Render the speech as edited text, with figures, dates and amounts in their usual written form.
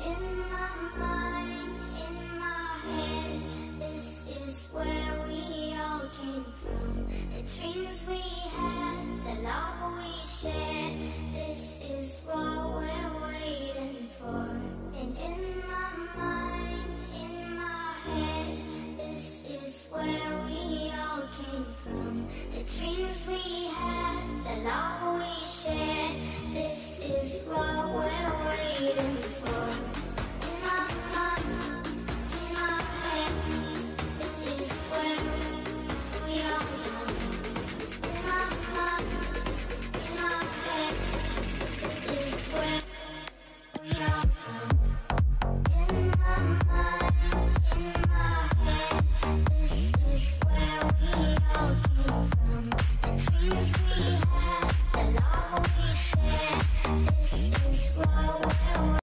In my mind, in my head, this is where we all came from. The dreams we had, the love we shared.